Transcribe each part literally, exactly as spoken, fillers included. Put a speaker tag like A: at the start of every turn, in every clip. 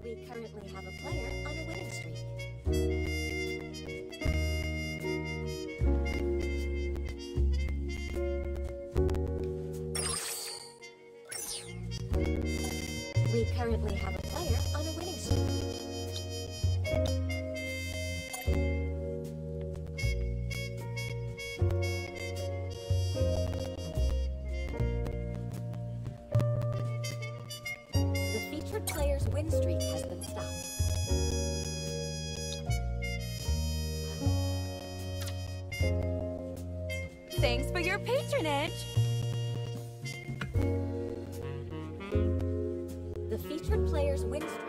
A: We currently have a player on a winning streak. We currently have a player on a winning streak. The featured player's win streak has been stopped.
B: Thanks for your patronage!
A: The featured player's win streak.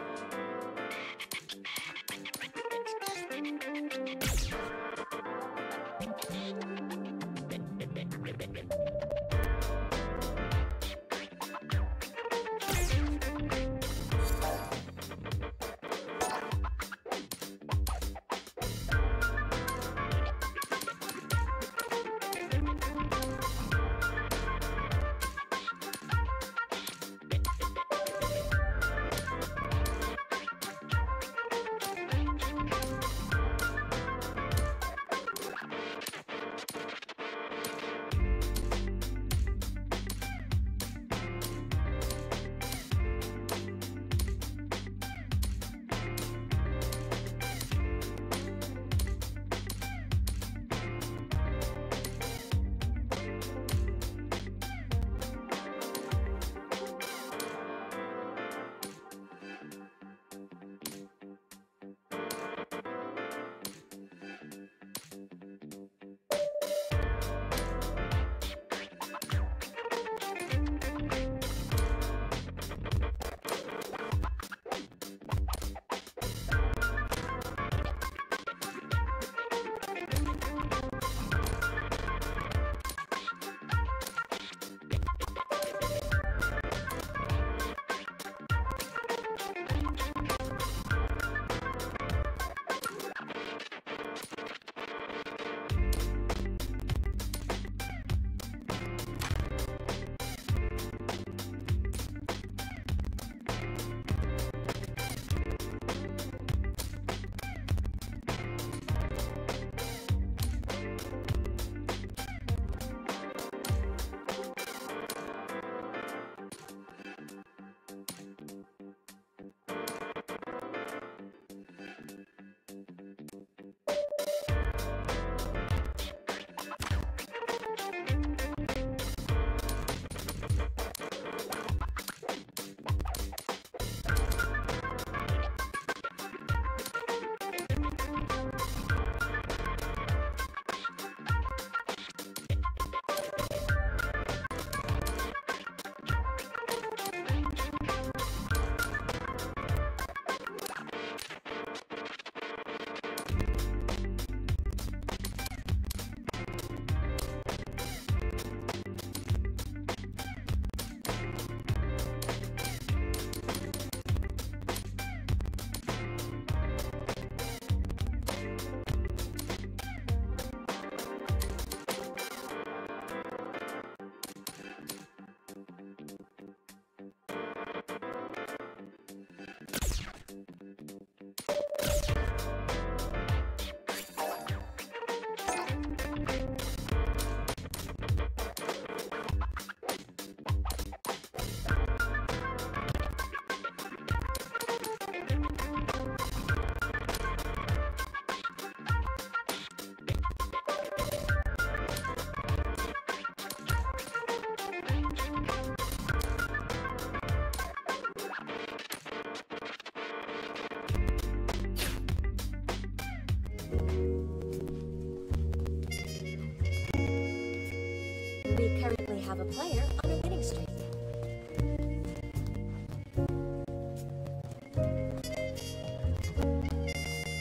A: We currently have a player on a winning streak.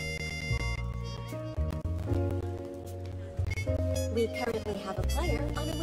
A: We currently have a player on a